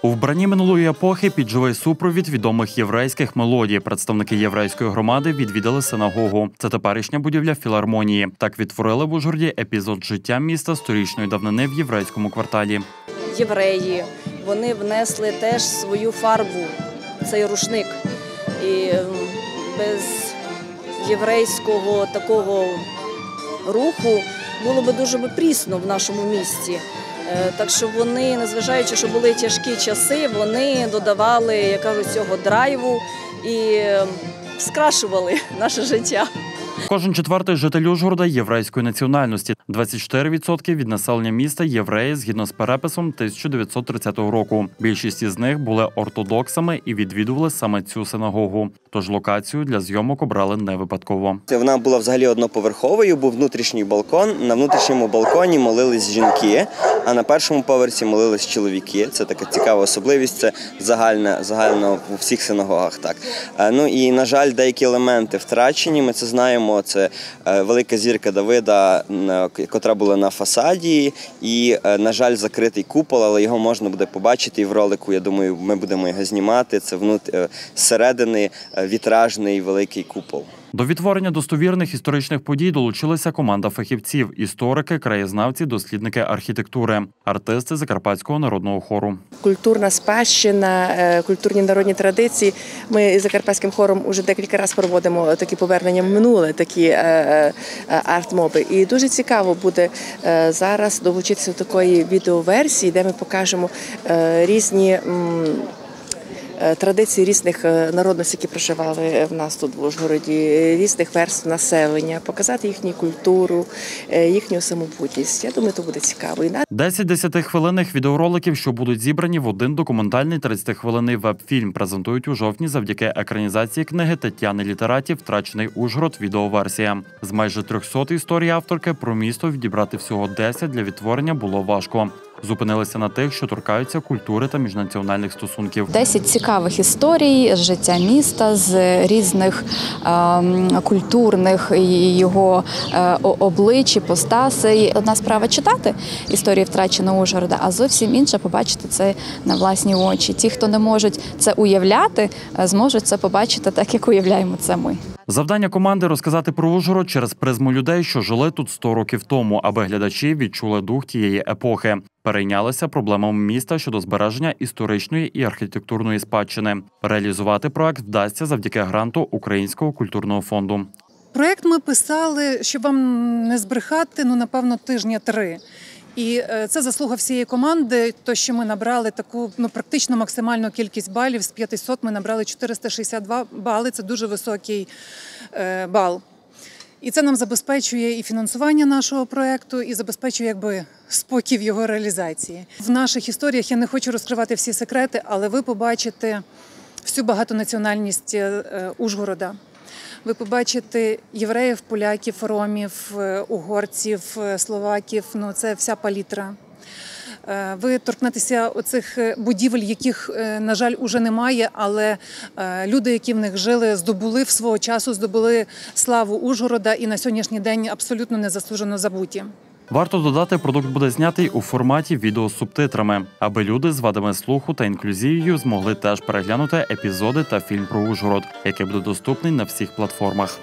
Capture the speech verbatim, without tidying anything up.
У вбранні минулої епохи під живий супровід відомих єврейських мелодій представники єврейської громади відвідали синагогу. Це теперішня будівля філармонії. Так відтворили в Ужгороді епізод життя міста сторічної давнини в єврейському кварталі. Євреї, вони внесли теж свою фарбу, цей рушник. І без єврейського такого руху було б дуже прісно в нашому місті. Так що вони, незважаючи, що були тяжкі часи, вони додавали, як кажуть, цього драйву і скрашували наше життя. Кожен четвертий житель Ужгорода єврейської національності. двадцять чотири відсотки від населення міста – євреї згідно з переписом тисяча дев'ятсот тридцятого року. Більшість із них були ортодоксами і відвідували саме цю синагогу. Тож локацію для зйомок обрали не випадково. Вона була взагалі одноповерховою, був внутрішній балкон. На внутрішньому балконі молились жінки, а на першому поверсі молились чоловіки. Це така цікава особливість, це загальна, загально у всіх синагогах. Так. Ну і, на жаль, деякі елементи втрачені, ми це знаємо. Це велика зірка Давида, котра була на фасаді, і, на жаль, закритий купол, але його можна буде побачити і в ролику, я думаю, ми будемо його знімати. Це зсередини вітражний великий купол. До відтворення достовірних історичних подій долучилася команда фахівців – історики, краєзнавці, дослідники архітектури, артисти Закарпатського народного хору. Культурна спадщина, культурні народні традиції. Ми із Закарпатським хором вже декілька разів проводимо такі повернення в минуле, такі арт-моби. І дуже цікаво буде зараз долучитися до такої відеоверсії, де ми покажемо різні традиції різних народностей, які проживали в нас тут в Ужгороді, різних верств населення, показати їхню культуру, їхню самобутність. Я думаю, це буде цікаво. Десять десятихвилинних відеороликів, що будуть зібрані в один документальний тридцятихвилинний веб-фільм, презентують у жовтні завдяки екранізації книги Тетяни Літераті «Втрачений Ужгород. Відеоверсія». З майже трьохсот історій авторки про місто відібрати всього десять для відтворення було важко. Зупинилися на тих, що торкаються культури та міжнаціональних стосунків. Десять цікавих історій з життя міста, з різних е, культурних його е, облич, іпостасей. Одна справа читати історії втраченого Ужгорода, а зовсім інша побачити це на власні очі. Ті, хто не можуть це уявляти, зможуть це побачити так, як уявляємо це ми. Завдання команди – розказати про Ужгород через призму людей, що жили тут сто років тому, аби глядачі відчули дух тієї епохи. Перейнялися проблемами міста щодо збереження історичної і архітектурної спадщини. Реалізувати проект вдасться завдяки гранту Українського культурного фонду. Проект ми писали, щоб вам не збрехати, ну, напевно, тижня три. І це заслуга всієї команди, то, що ми набрали таку, ну, практично максимальну кількість балів. З п'ятисот ми набрали чотириста шістдесят два бали, це дуже високий е, бал. І це нам забезпечує і фінансування нашого проєкту, і забезпечує, якби, спокій в його реалізації. В наших історіях я не хочу розкривати всі секрети, але ви побачите всю багатонаціональність Ужгорода. Ви побачите євреїв, поляків, ромів, угорців, словаків, ну це вся палітра. Ви торкнетеся оцих будівель, яких, на жаль, уже немає, але люди, які в них жили, здобули в свого часу, здобули славу Ужгорода і на сьогоднішній день абсолютно незаслужено забуті. Варто додати, продукт буде знятий у форматі відео з субтитрами, аби люди з вадами слуху та інклюзією змогли теж переглянути епізоди та фільм про Ужгород, який буде доступний на всіх платформах.